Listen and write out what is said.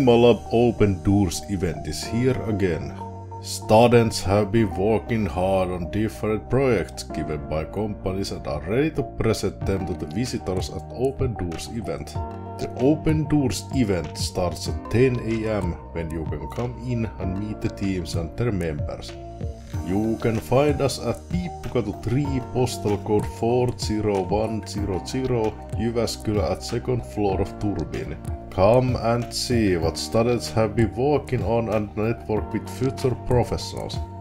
Wimma Lab Open Doors event is here again. Students have been working hard on different projects given by companies and are ready to present them to the visitors at Open Doors event. The Open Doors event starts at 10 AM when you can come in and meet the teams and their members. You can find us at Piippukatu 3, postal code 40100, Jyväskylä at second floor of Turbiini. Come and see what students have been working on and network with future professionals.